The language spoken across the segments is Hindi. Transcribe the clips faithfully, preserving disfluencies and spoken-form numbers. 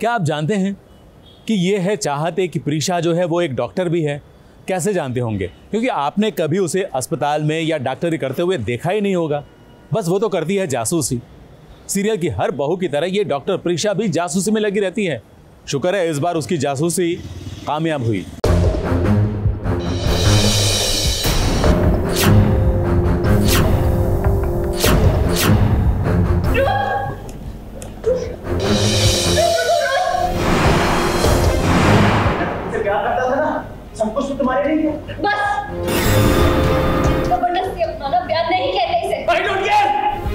क्या आप जानते हैं कि ये है चाहते कि प्रीशा जो है वो एक डॉक्टर भी है? कैसे जानते होंगे? क्योंकि आपने कभी उसे अस्पताल में या डॉक्टरी करते हुए देखा ही नहीं होगा। बस वो तो करती है जासूसी। सीरियल की हर बहू की तरह ये डॉक्टर प्रीशा भी जासूसी में लगी रहती है। शुक्र है इस बार उसकी जासूसी कामयाब हुई। सब कुछ तो तुम्हारे लिए है। बस जबरदस्ती अपनाना प्यार नहीं कहते इसे। I don't care।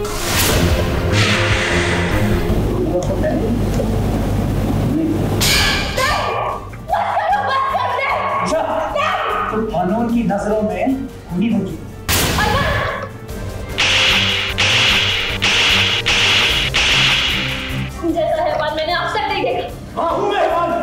तो कानून की नजरों में खुदी हो चुकी। जैसा हैवान मैंने अब तक नहीं देखा। हाँ हूँ मैं हैवान।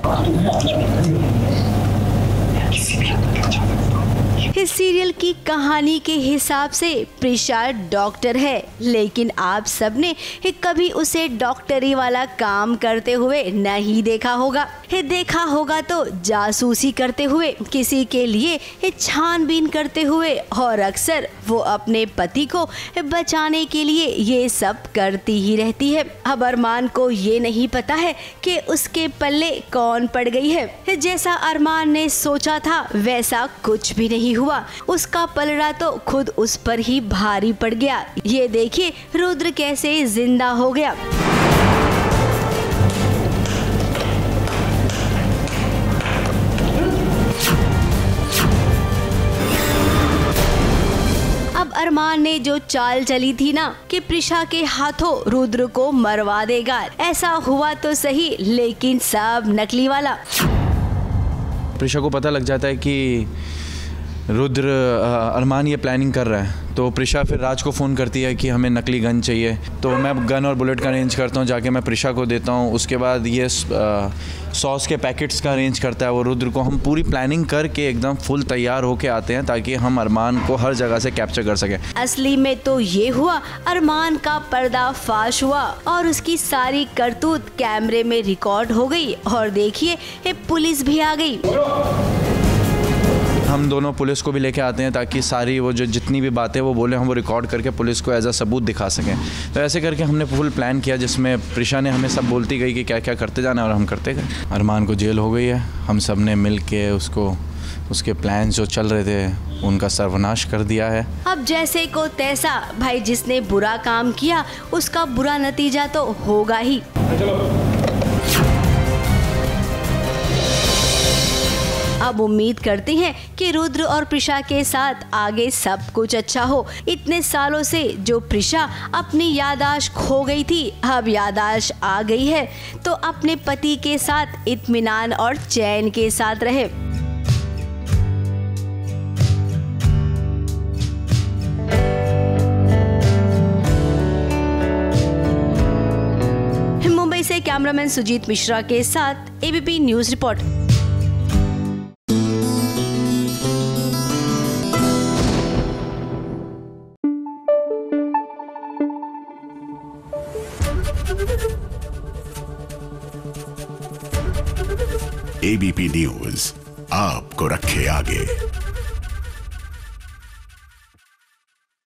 इस सीरियल की कहानी के हिसाब से प्रीशा डॉक्टर है, लेकिन आप सबने कभी उसे डॉक्टरी वाला काम करते हुए नहीं देखा होगा। देखा होगा तो जासूसी करते हुए, किसी के लिए छानबीन करते हुए, और अक्सर वो अपने पति को बचाने के लिए ये सब करती ही रहती है। अब अरमान को ये नहीं पता है कि उसके पल्ले कौन पड़ गई है। जैसा अरमान ने सोचा था वैसा कुछ भी नहीं हुआ। उसका पलड़ा तो खुद उस पर ही भारी पड़ गया। ये देखिए रुद्र कैसे जिंदा हो गया। अब अरमान ने जो चाल चली थी ना कि प्रीशा के हाथों रुद्र को मरवा देगा, ऐसा हुआ तो सही, लेकिन सब नकली वाला। प्रीशा को पता लग जाता है कि रुद्र अरमान ये प्लानिंग कर रहा है, तो प्रीशा फिर राज को फ़ोन करती है कि हमें नकली गन चाहिए। तो मैं गन और बुलेट का अरेंज करता हूँ, जाके मैं प्रीशा को देता हूँ। उसके बाद ये सॉस के पैकेट्स का अरेंज करता है वो रुद्र को। हम पूरी प्लानिंग करके एकदम फुल तैयार होके आते हैं ताकि हम अरमान को हर जगह से कैप्चर कर सकें। असली में तो ये हुआ, अरमान का पर्दा फाश हुआ और उसकी सारी करतूत कैमरे में रिकॉर्ड हो गई। और देखिए पुलिस भी आ गई। हम दोनों पुलिस को भी लेके आते हैं ताकि सारी वो जो जितनी भी बातें वो बोले हम वो रिकॉर्ड करके पुलिस को एज अ सबूत दिखा सकें। तो ऐसे करके हमने फुल प्लान किया, जिसमें प्रीशा ने हमें सब बोलती गई कि क्या क्या करते जाना है और हम करते गए। अरमान को जेल हो गई है। हम सब ने मिल के उसको उसके प्लान जो चल रहे थे उनका सर्वनाश कर दिया है। अब जैसे को तैसा, भाई जिसने बुरा काम किया उसका बुरा नतीजा तो होगा ही। अब उम्मीद करते हैं कि रुद्र और प्रीशा के साथ आगे सब कुछ अच्छा हो। इतने सालों से जो प्रीशा अपनी याददाश्त खो गई थी, अब याददाश्त आ गई है, तो अपने पति के साथ इत्मीनान और चैन के साथ रहे। मुंबई से कैमरामैन सुजीत मिश्रा के साथ ABP news report. ABP news आपको रखे आगे।